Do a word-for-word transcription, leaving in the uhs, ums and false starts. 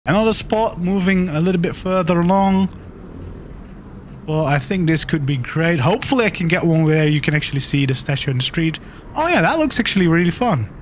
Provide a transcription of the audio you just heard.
Another spot moving a little bit further along. Well, I think this could be great. Hopefully I can get one where you can actually see the statue in the street. Oh yeah, that looks actually really fun.